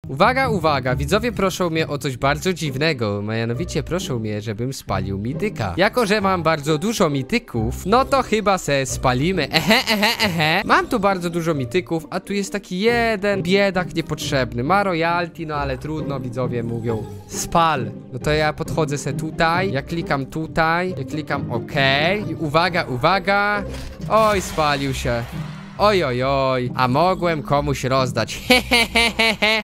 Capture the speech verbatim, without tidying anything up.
Uwaga, uwaga, widzowie proszą mnie o coś bardzo dziwnego. Mianowicie proszą mnie, żebym spalił mityka. Jako, że mam bardzo dużo mityków, no to chyba se spalimy. Ehe, ehe, ehe. Mam tu bardzo dużo mityków, a tu jest taki jeden biedak niepotrzebny. Ma royalty, no ale trudno, widzowie mówią. Spal. No to ja podchodzę se tutaj, ja klikam tutaj, ja klikam OK. I uwaga, uwaga. Oj, spalił się. Oj, oj, oj, a mogłem komuś rozdać. Hehehehe.